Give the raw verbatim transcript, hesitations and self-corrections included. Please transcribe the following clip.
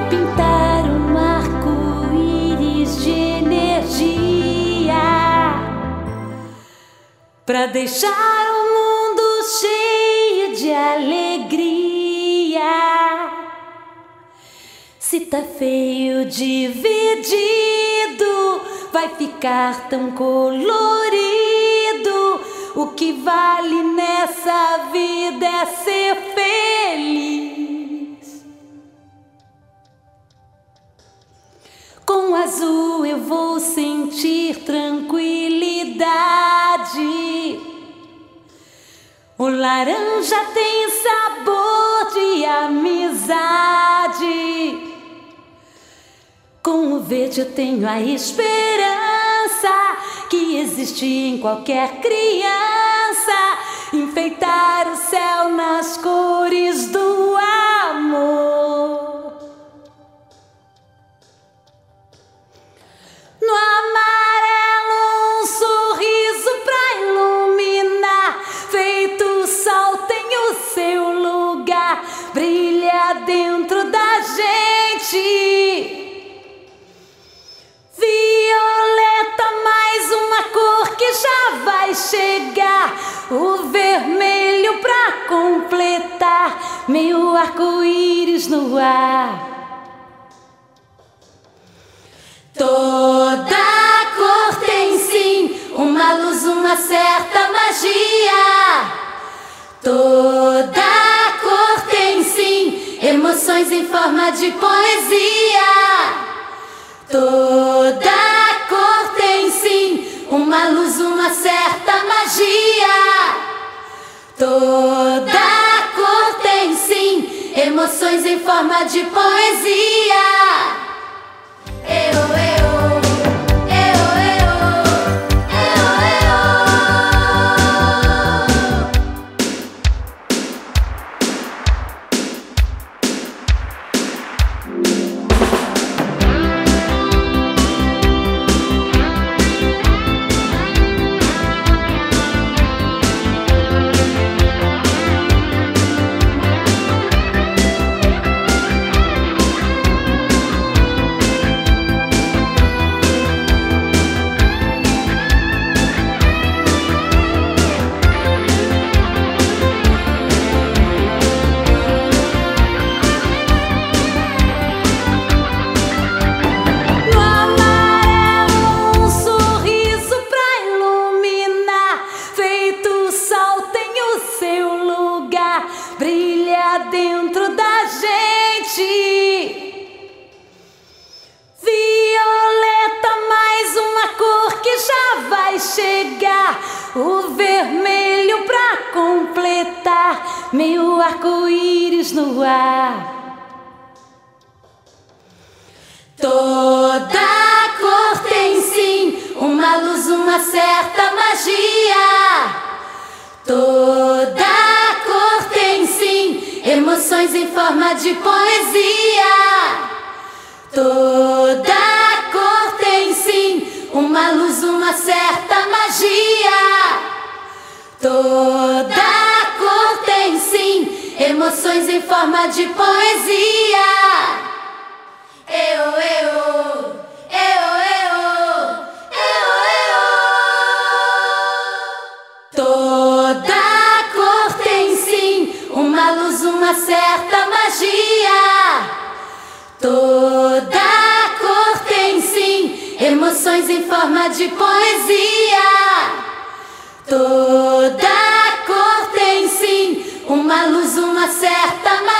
pintar um arco-íris de energia pra deixar o mundo cheio de alegria. Se tá feio dividido, vai ficar tão colorido. O que vale nessa vida é ser feliz. Com o azul eu vou sentir tranquilidade. O laranja tem sabor de amizade. Com o verde eu tenho a esperança que existe em qualquer criança, enfeitar o céu nas cores do amor. No amarelo um sorriso pra iluminar, feito o sol tem o seu lugar, brilha dentro da gente. Violeta, mais uma cor que já vai chegar, o vermelho pra completar meu arco-íris no ar. Toda cor tem sim uma luz, uma certa magia. Toda cor tem sim emoções em forma de poesia. Toda cor tem sim uma luz, uma certa magia. Toda cor tem sim emoções em forma de poesia. Eu, eu, eu, eu, brilha dentro da gente. Violeta, mais uma cor que já vai chegar, o vermelho pra completar meu arco-íris no ar. Toda cor tem sim uma luz, uma certa magia. Toda cor tem sim emoções em forma de poesia. Toda cor tem sim uma luz, uma certa magia. Toda cor tem sim emoções em forma de poesia. Eu, eu, eu, eu, eu, eu. Toda cor tem sim uma luz, uma certa magia. Toda cor tem sim emoções em forma de poesia. Toda cor tem sim uma luz, uma certa magia.